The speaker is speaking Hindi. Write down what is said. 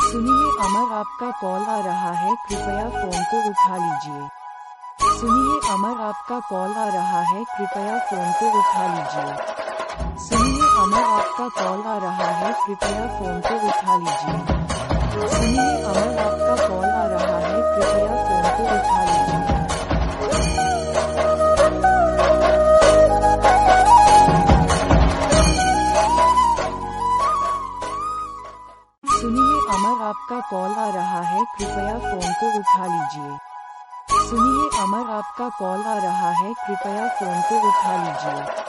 सुनिए अमर, आपका कॉल आ रहा है, कृपया फोन को उठा लीजिए। सुनिए अमर, आपका कॉल आ रहा है, कृपया फोन को उठा लीजिए। सुनिए अमर, आपका कॉल आ रहा है, कृपया फोन को उठा लीजिए। सुनिए अमर, आपका कॉल आ रहा है, कृपया फोन को उठा लीजिए। सुनिए अमर, आपका कॉल आ रहा है, कृपया फोन को उठा लीजिए। सुनिए अमर, आपका कॉल आ रहा है, कृपया फोन को उठा लीजिए।